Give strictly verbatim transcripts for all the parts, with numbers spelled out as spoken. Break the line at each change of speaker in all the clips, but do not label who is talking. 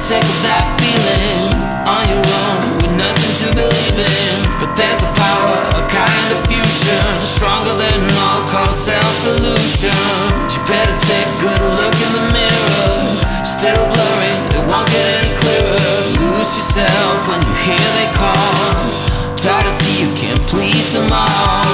sick of that feeling, on your own with nothing to believe in. But there's a power, a kind of fusion, stronger than all, called self-illusion. You better take a good look in the mirror. Still blurry, it won't get any clearer. Lose yourself when you hear they call. Try to see you can't please them all.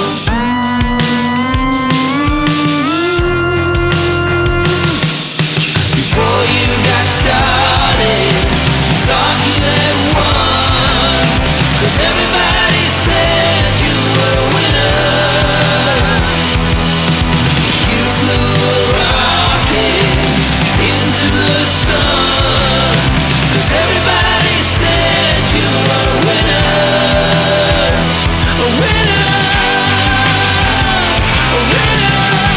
Before you got started, you thought you had won, 'cause everybody said you were a winner. You flew a rocket into the sun, 'cause everybody said you were a winner. A winner, a winner.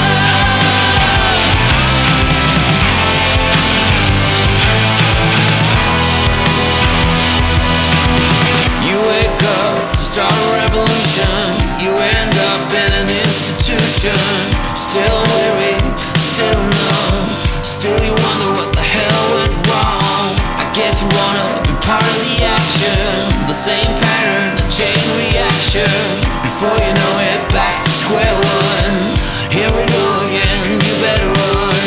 You wake up to start a revolution. You end up in an institution. Still weary, still numb. Still you wonder what the hell went wrong. I guess you wanna be part of the action. The same pattern, a chain reaction. Before you know it, back to square one. Here we go again, you better run.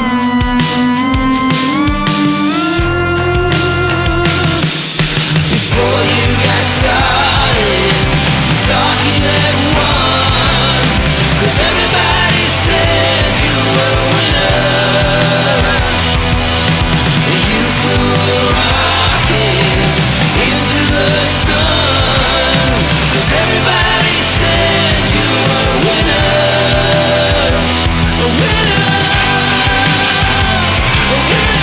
Before you got started, you thought you had won, 'cause everybody said you were a winner. You flew a rocket into the sun, 'cause everybody said you were a winner. A winner, a winner.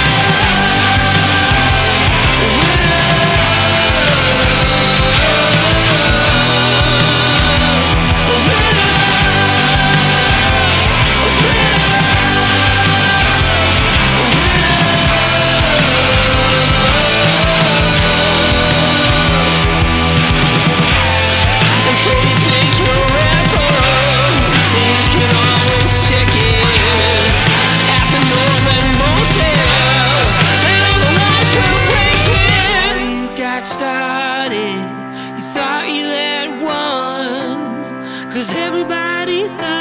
Started, you thought you had won, 'cause everybody thought